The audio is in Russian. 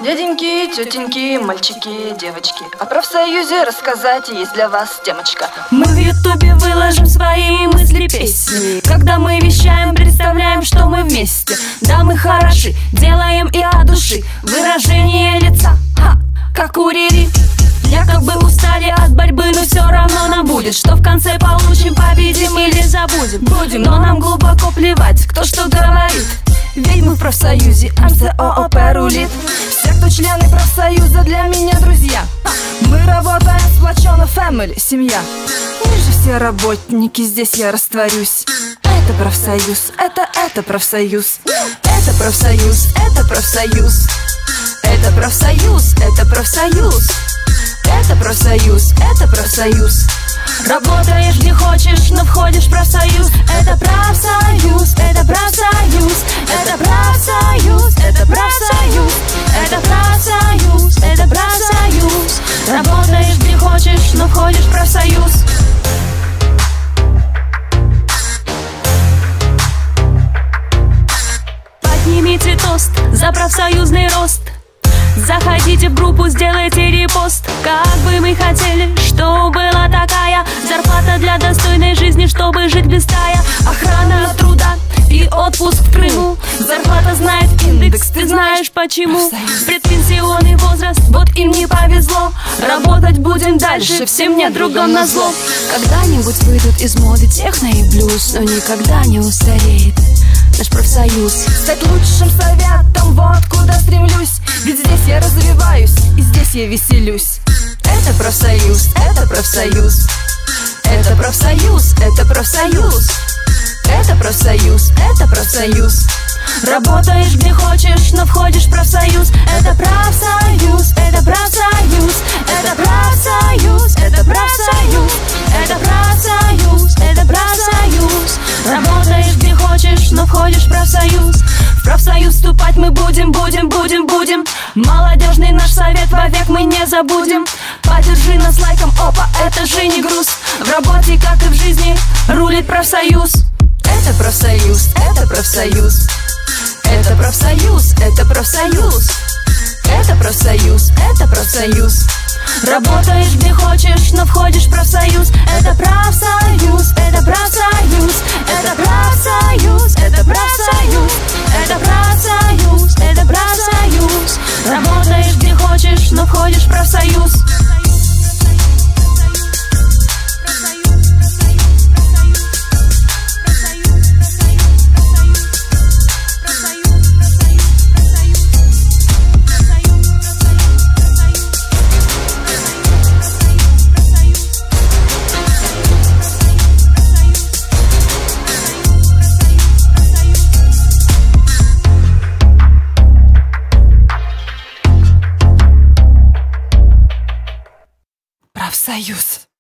Дяденьки, тетеньки, мальчики, девочки, о профсоюзе рассказать есть для вас темочка. Мы в ютубе выложим свои мысли, песни. Когда мы вещаем, представляем, что мы вместе. Да, мы хороши, делаем и от души. Выражение лица, как у Рири. Якобы устали от борьбы, но все равно нам будет. Что в конце получим, победим или забудем. Но нам глубоко плевать, кто что говорит. Ведь мы в профсоюзе, МЦООП рулит. Все, кто члены профсоюза, для меня друзья. Мы работаем сплоченно, family, семья. Мы же все работники, здесь я растворюсь. Это профсоюз, это профсоюз. Это профсоюз, это профсоюз. Это профсоюз, это профсоюз. Это профсоюз, это профсоюз. Работаешь где хочешь, но входишь в профсоюз. Это профсоюз, это профсоюз. Это профсоюз, это профсоюз. Это профсоюз, это профсоюз. Работаешь где хочешь, но входишь в профсоюз. Поднимите тост за профсоюзный рост. Заходите в группу, сделайте репост. Как бы мы хотели, чтобы была такая зарплата для достойной жизни, чтобы жить без стая. Охрана от труда и отпуск в Крыму. Зарплата знает индекс, ты знаешь почему? Предпенсионный возраст, вот им не повезло. Работать будем дальше, всем нет другом назло. Когда-нибудь выйдут из моды техно и блюз, но никогда не устареет наш профсоюз. Стать лучшим советом, вот куда стремлюсь. Ведь здесь я развиваюсь, и здесь я веселюсь. Это профсоюз, это профсоюз. Это профсоюз, это профсоюз. Это профсоюз, это профсоюз. Работаешь где хочешь, но входишь в профсоюз. Это профсоюз, это профсоюз. Это профсоюз, это профсоюз. Это профсоюз, это профсоюз. Работаешь где хочешь, но входишь в профсоюз. В профсоюз вступать мы будем. Молодежный наш совет вовек мы не забудем. Поддержи нас лайком, опа, это же не груз. В работе, как и в жизни, рулит профсоюз. Это профсоюз, это профсоюз. Это профсоюз, это профсоюз. Это профсоюз, это профсоюз. Работаешь где хочешь, но входишь в профсоюз. Это профсоюз, это профсоюз. Это профсоюз, это профсоюз. Это профсоюз, это профсоюз. Работаешь где хочешь, но входишь в профсоюз. Профсоюз.